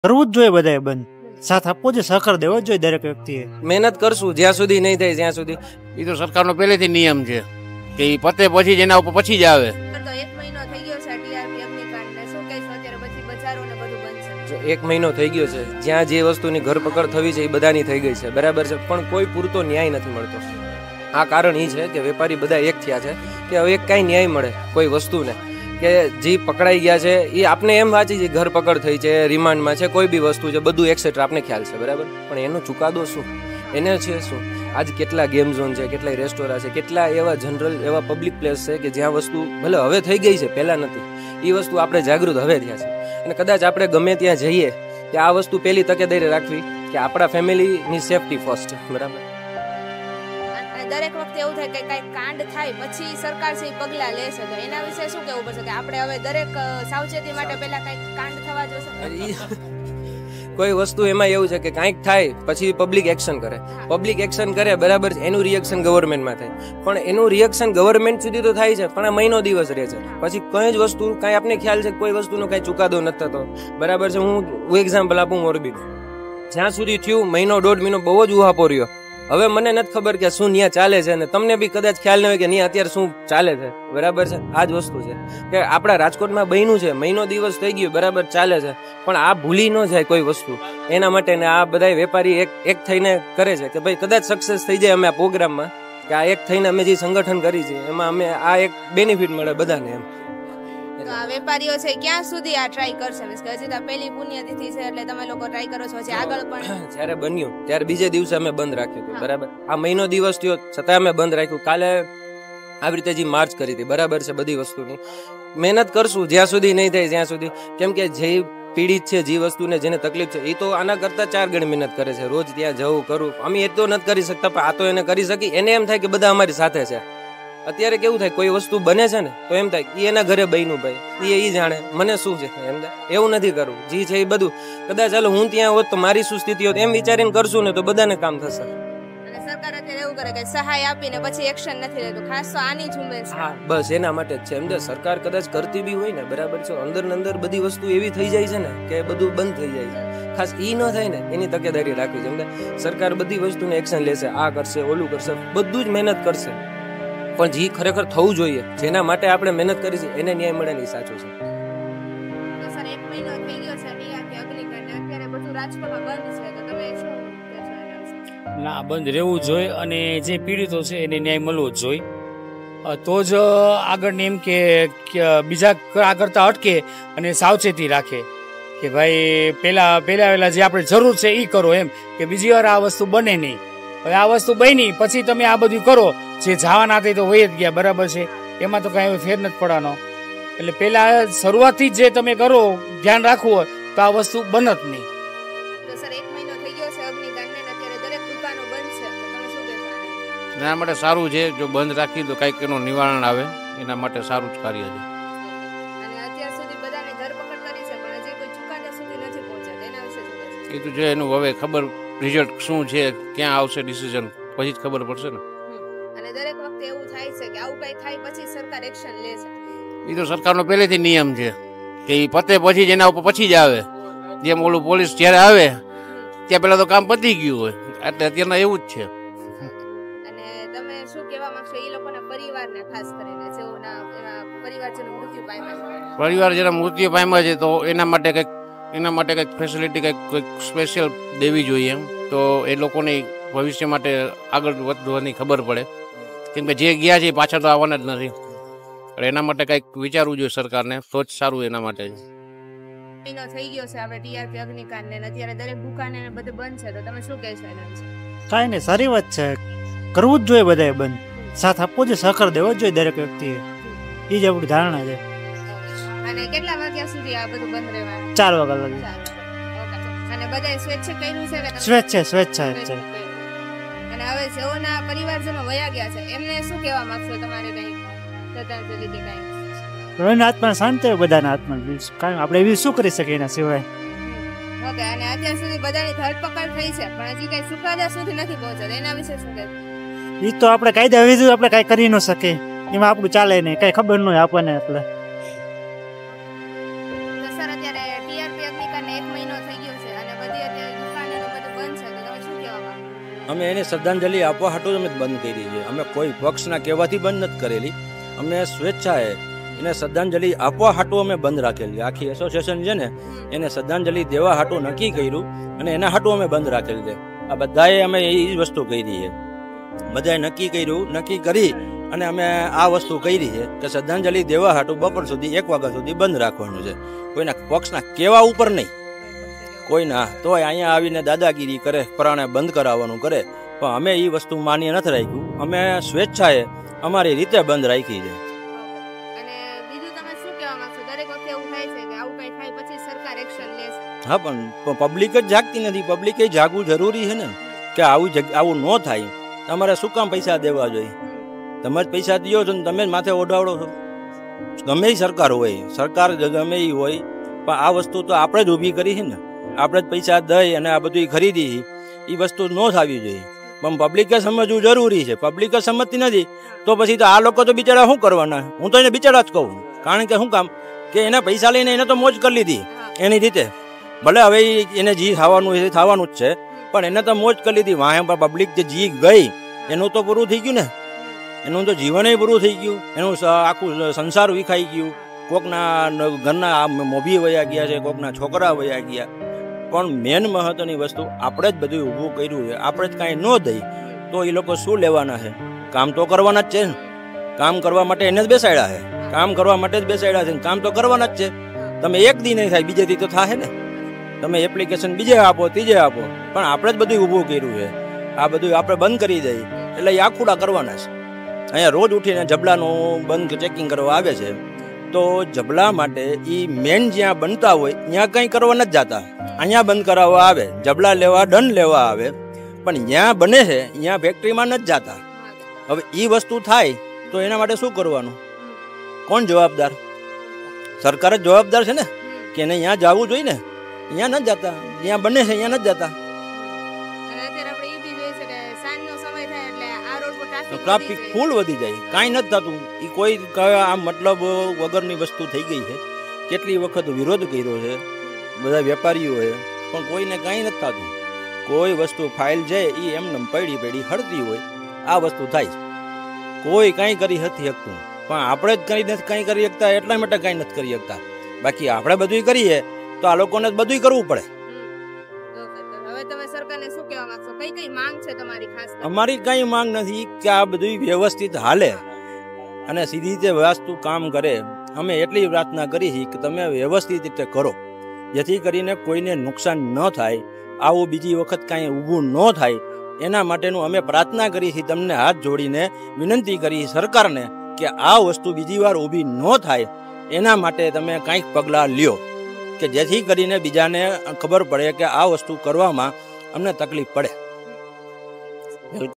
કરવું જ જોઈએ, બધાએ બંધ સાથ આપવો જોઈએ, સહકાર દેવો જ જોઈએ દરેક વ્યક્તિએ. મહેનત કરશું જ્યાં સુધી નહીં થાય ત્યાં સુધી. એ તો સરકારનો પહેલેથી નિયમ છે કે એ પતે પછી જ એના ઉપર પછી જ આવે. તો 1 મહિનો થઈ ગયો છે ટીઆરપી અગ્નિકાંડને, શું કહેશો અત્યારે? પછી બજારો ને બધું બંધ છે. 1 મહિનો થઈ ગયો છે, જ્યાં જે વસ્તુની ઘરપકડ થવી છે એ બધાની થઈ ગઈ છે, બરાબર છે, પણ કોઈ પૂરતો ન્યાય નથી મળતો. આ કારણ એ છે કે વેપારી બધા એક થયા છે કે હવે એક કાંઈ ન્યાય મળે કોઈ વસ્તુને, કે જે પકડાઈ ગયા છે એ આપણે એમ વાંચી છે ઘરપકડ થઈ છે, રિમાન્ડમાં છે, કોઈ બી વસ્તુ છે, બધું એક્સેટ્રા આપણે ખ્યાલ છે, બરાબર, પણ એનો ચુકાદો શું, એને છે શું? આજ કેટલા ગેમ ઝોન છે, કેટલા રેસ્ટોરાં છે, કેટલા એવા જનરલ એવા પબ્લિક પ્લેસ છે કે જ્યાં વસ્તુ ભલે હવે થઈ ગઈ છે, પહેલાં નથી, એ વસ્તુ આપણે જાગૃત હવે થયા છે. અને કદાચ આપણે ગમે ત્યાં જઈએ કે આ વસ્તુ પહેલી તકેદારી રાખવી કે આપણા ફેમિલીની સેફટી ફર્સ્ટ, બરાબર. દરેક વખતે એવું થાય કે કઈ કાંડ થાય પછી સરકાર છે પગલા લેશે, તો એના વિશે શું કહેવું પડશે કે આપણે હવે દરેક સાવચેતી માટે પહેલા કઈ કાંડ થવા જોશે? કોઈ વસ્તુ એમાં એવું છે કે કાંઈક થાય પછી પબ્લિક એક્શન કરે, પબ્લિક એક્શન કરે, બરાબર, એનું રિએક્શન ગવર્મેન્ટમાં થાય, પણ એનું રિએક્શન ગવર્મેન્ટ સુધી તો થાય છે પણ આ મહિનો દિવસ રહે છે, પછી કઈ જ વસ્તુ કાંઈ આપને ખ્યાલ છે કોઈ વસ્તુનો કાંઈ ચુકાદો નથી થતો, બરાબર છે. હું એક્ઝામ્પલ આપું મોરબી, જ્યાં સુધી થયું મહિનો 1.5 મહિનો બહુ જ ઉહાપો રહ્યો. હવે મને નથી ખબર કે શું ત્યાં ચાલે છે, અને તમને બી કદાચ ખ્યાલ ન હોય કે ત્યાં અત્યારે શું ચાલે છે, બરાબર છે. આ જ વસ્તુ છે કે આપણા રાજકોટમાં બન્યું છે, મહિનો દિવસ થઈ ગયો, બરાબર, ચાલે છે, પણ આ ભૂલી ન જાય કોઈ વસ્તુ. એના માટે ને આ બધા વેપારી એક થઈને કરે છે કે ભાઈ કદાચ સક્સેસ થઈ જાય અમે આ પ્રોગ્રામમાં, કે આ એક થઈને અમે જે સંગઠન કરી છે એમાં અમે આ એક બેનિફિટ મળે બધાને એમ. તો આ વેપારીઓ છે ક્યાં સુધી આ ટ્રાય કરશે? હજી તો પહેલી પુણ્યતિથિ છે એટલે તમે લોકો ટ્રાય કરો છો, હજી આગળ પણ? જ્યારે બન્યું ત્યારે બીજે દિવસે અમે બંધ રાખ્યું હતું, બરાબર. આ મહિનો દિવસ થયો છતાં અમે બંધ રાખ્યું. કાલે આવી રીતે જે માર્ચ કરી હતી, બરાબર છે, બધી વસ્તુની મહેનત કરશું જ્યાં સુધી નહીં થાય ત્યાં સુધી, કેમ કે જે પીડિત છે, જે વસ્તુને જેને તકલીફ છે એ તો આના કરતા 4 ગણી મહેનત કરે છે, રોજ ત્યાં જવું કરું. અમે એ તો નથી કરી શકતા, પણ આ તો એને કરી શકી. એને એમ થાય કે બધા અમારી સાથે છે. અત્યારે કેવું થાય, કોઈ વસ્તુ બને છે ને તો એમ થાય કે એના ઘરે બન્યું, ભાઈ એ જાણે, મને શું છે એમ. એવું નથી કરવું, જે છે એ બધું કદાચ ચાલો હું ત્યાં હોત તો મારી શું સ્થિતિ હોત એમ વિચારીને કરશું ને તો બધાને કામ થશે. અને સરકાર અત્યારે એવું કરે કે સહાય આપીને પછી એક્શન નથી લેતું, ખાસ તો આની ઝુંબેશ. હા, બસ એના માટે જ છે એમ. સરકાર કદાચ કરતી બી હોય ને, બરાબર છે, અંદર ને અંદર બધી વસ્તુ એવી થઈ જાય છે ને કે બધું બંધ થઈ જાય છે. ખાસ ઈ ન થાય ને એની તકેદારી રાખવી છે. સરકાર બધી વસ્તુને એક્શન લેશે, આ કરશે, ઓલું કરશે, બધું જ મહેનત કરશે, પણ જે ખરેખર થવું જોઈએ, જેના માટે આપણે મહેનત કરી છે એને ન્યાય મળે ને સાચું છે. તો સર 1 મહિનો થઈ ગયો છે ટીઆરપી અગ્નિકાંડ, અત્યારે બધું રાજકોટમાં બંધ છે, તો તમે શું કહેશો? ના, બંધ રહેવું જોઈએ અને જે પીડિતો છે એને ન્યાય મળવો જ જોઈએ, તો જ આગળને એમ કે બીજા આ કરતા અટકે અને સાવચેતી રાખે કે ભાઈ પહેલા જે આપણે જરૂર છે એ કરો, એમ કે બીજી વાર આ વસ્તુ બને નહીં. હવે આ વસ્તુ બની પછી તમે આ બધું કરો, જે જવાના હતા તો વહી જ ગયા, બરાબર છે, એમાં તો કાંઈ ફેર નથી પડવાનો. એટલે પહેલા શરૂઆતથી જ જે તમે કરો, ધ્યાન રાખવું હોય તો આ વસ્તુ બનત નહીં. તો સર 1 મહિનો થઈ ગયો છે અગ્નિકાંડને, અત્યારે દરેક દુકાનો બંધ છે, તો તમે શું કહેશો? એના માટે સારું છે, જો બંધ રાખી તો કંઈક એનું નિવારણ આવે, એના માટે સારું જ કાર્ય છે. અને અત્યાર સુધી બધાને ધરપકડ કરી છે પણ હજી કોઈ ચુકાદા સુધી નથી પહોંચ્યા, એના વિશે શું કહેશો? એ તો છે એનું હવે ખબર, રિઝલ્ટ શું છે, ક્યાં આવશે ડિસિઝન, પછી જ ખબર પડશે ને. અને દરેક વખતે એવું થાય છે કે આવું કઈ થાય પછી સરકાર એક્શન લે છે. એ તો સરકારનો પહેલેથી નિયમ છે કે એ પતે પછી જ એના ઉપર પછી જ આવે. જેમ ઓલું પોલીસ જ્યારે આવે ત્યાં પેલા તો કામ પતી ગયું હોય, એટલે અત્યારના એવું જ છે. અને તમે શું કહેવા માંગશો એ લોકોના પરિવારને, ખાસ કરીને જેઓના એવા પરિવારજનો મૃત્યુ પામ્યા છે? પરિવાર જેના મૃત્યુ પામ્યા છે તો એના માટે કંઈક ફેસિલિટી કંઈક સ્પેશિયલ દેવી જોઈએ, એમ તો એ લોકોને ભવિષ્ય માટે આગળ વધવાની ખબર પડે, કેમ કે જે ગયા છે પાછા તો આવવાના જ નથી. એના માટે કંઈક વિચારવું જોઈએ સરકારને, તો જ સારું એના માટે. મહિનો થઈ ગયો છે આપણે ટીઆરપી અગ્નિકાંડને, અત્યારે દરેક દુકાને બધું બંધ છે, તો તમે શું કહેશો એના વિશે? કાંઈ નહીં, સારી વાત છે, કરવું જ જોઈએ બધાએ બંધ, સાથ આપવો જોઈએ, સહકાર દેવો જ જોઈએ દરેક વ્યક્તિએ, એ જ આપણી ધારણા છે. અને કેટલા વાગ્યા સુધી આ બધું બંધ રહેવાનું? 4 વાગ્યા લગી. અને બધાએ સ્વેચ્છા કર્યું છે કે સ્વેચ્છા છે. અને હવે જેઓના પરિવારજનો વયા ગયા છે એમને શું કહેવા માંગશો તમારે? કઈ શ્રદ્ધાંજલિ કે કઈ? એના આત્મા શાંતિ હોય, બધાના આત્મા, કારણ આપણે એવી શું કરી શકીએ એના સિવાય. ઓકે. અને અત્યાર સુધી બધાની ધરપકડ થઈ છે પણ હજી કઈ ચુકાદા સુધી નથી પહોંચ્યો, એના વિશે શું કહેશો? એ તો આપણે કાયદા વિરુદ્ધ આપણે કાંઈ કરી ન શકીએ, એમાં આપણું ચાલે નહીં, કઈ ખબર ન હોય આપણને. એટલે તો સર અત્યારે ટીઆરપી અગ્નિકાંડને 1 મહિનો થઈ ગયો અમે એને શ્રદ્ધાંજલિ આપવા હાટું અમે બંધ કરી છે. અમે કોઈ પક્ષના કહેવાથી બંધ નથી કરેલી. અમે સ્વેચ્છાએ એને શ્રદ્ધાંજલિ આપવા હાટું અમે બંધ રાખેલી. આખી એસોસિએશન છે ને એને શ્રદ્ધાંજલિ દેવા હાટું નક્કી કર્યું અને એના હાટું અમે બંધ રાખેલી છે. આ બધાએ અમે એ જ વસ્તુ કરી છે. બધાએ નક્કી કર્યું, નક્કી કરી અને અમે આ વસ્તુ કરી છે કે શ્રદ્ધાંજલિ દેવા હાટું બપોર સુધી 1 વાગ્યા સુધી બંધ રાખવાનું છે. કોઈના પક્ષના કહેવા ઉપર નહીં. કોઈ ના તોય અહીંયા આવીને દાદાગીરી કરે, પરાણે બંધ કરાવવાનું કરે, પણ અમે એ વસ્તુ માન્ય નથી રાખ્યું. અમે સ્વેચ્છાએ અમારી રીતે બંધ રાખી છે. અને બીજું તમે શું કહેવા માંગશો? દરેક વખતે એવું થાય છે કે આવું કંઈ થાય પછી સરકાર એક્શન લેશે. હા, પણ પબ્લિક જ જાગતી નથી. પબ્લિકે જાગવું જરૂરી છે ને કે આવું ન થાય. તમારે શું કામ પૈસા દેવા જોઈએ? તમે જ પૈસા દો છો ને તમે જ માથે ઓઢાવડો છો. ગમે એ સરકાર હોય, સરકાર ગમે એ હોય, પણ આ વસ્તુ તો આપણે જ ઊભી કરી છે ને. આપણે જ પૈસા દઈ અને આ બધું ખરીદી, એ વસ્તુ ન થવી જોઈએ. પણ પબ્લિકે સમજવું જરૂરી છે. પબ્લિક જ સમજતી નથી તો પછી તો આ લોકો તો બિચારા શું કરવાના? હું તો એને બિચારા જ કહું. કારણ કે શું કામ કે એને પૈસા લઈને એને તો મોજ કરી લીધી એની રીતે. ભલે હવે એને જી થવાનું એ થવાનું જ છે, પણ એને તો મોજ કરી લીધી. વાહે પબ્લિક જે જી ગઈ એનું તો પૂરું થઈ ગયું ને. એનું તો જીવન પૂરું થઈ ગયું. એનું આખું સંસાર વિખાઈ ગયું. કોકના ઘરના મોભી વયા ગયા છે, કોકના છોકરા વયા ગયા. પણ મેન મહત્વની વસ્તુ આપણે જ બધું ઊભું કર્યું છે. આપણે જ કાંઈ ન દઈ તો એ લોકો શું લેવાના છે? કામ તો કરવાના જ છે ને. કામ કરવા માટે એને જ બેસાડ્યા છે. કામ કરવા માટે જ બેસાડ્યા છે. કામ તો કરવાના જ છે. તમે એક દી નહીં થાય, બીજે દી તો થાય ને. તમે એપ્લિકેશન બીજે આપો, ત્રીજે આપો, પણ આપણે જ બધું ઊભું કર્યું છે. આ બધું આપણે બંધ કરી દઈએ એટલે એ આખુડા કરવાના છે. અહીંયા રોજ ઉઠીને જબલાનું બંધ ચેકિંગ કરવા આવે છે. તો જબલા માટે એ મેન જ્યાં બનતા હોય ત્યાં કંઈ કરવા નથી જતા. અહીંયા બંધ કરાવવા આવે, જબલા લેવા, દંડ લેવા આવે, પણ જ્યાં બને છે ત્યાં ફેક્ટરીમાં નથી જતા. હવે એ વસ્તુ થાય તો એના માટે શું કરવાનું? કોણ જવાબદાર? સરકાર જ જવાબદાર છે ને કે એને ત્યાં જવું જોઈએ ને. અહીંયા નથી જતા, જ્યાં બને છે ત્યાં નથી જતા. ટ્રાફિક ફૂલ વધી જાય, કાંઈ નથી થતું. એ કોઈ આ મતલબ વગરની વસ્તુ થઈ ગઈ છે. કેટલી વખત વિરોધ કર્યો છે બધા વેપારીઓએ, પણ કોઈને કાંઈ નથી થતું. કોઈ વસ્તુ ફાઇલ છે એ એમને પડી હળતી હોય, આ વસ્તુ થાય. કોઈ કાંઈ કરી નથી શકતું, પણ આપણે જ કાંઈ કરી શકતા એટલા માટે કાંઈ નથી કરી શકતા. બાકી આપણે બધું કરીએ તો આ લોકોને બધું કરવું પડે. અમારી કઈ માંગ નથી કે આ બધું વ્યવસ્થિત હાલે અને સીધી રીતે વાસ્તુ કામ કરે. અમે એટલી પ્રાર્થના કરી છે કે તમે વ્યવસ્થિત રીતે કરો, જેથી કરીને કોઈને નુકસાન ન થાય, આવું બીજી વખત કાંઈ ઊભું ન થાય. એના માટેનું અમે પ્રાર્થના કરી છે. તમને હાથ જોડીને વિનંતી કરી સરકારને કે આ વસ્તુ બીજી વાર ઊભી ન થાય, એના માટે તમે કાંઈક પગલાં લ્યો કે જેથી કરીને બીજાને ખબર પડે કે આ વસ્તુ કરવામાં અમને તકલીફ પડે.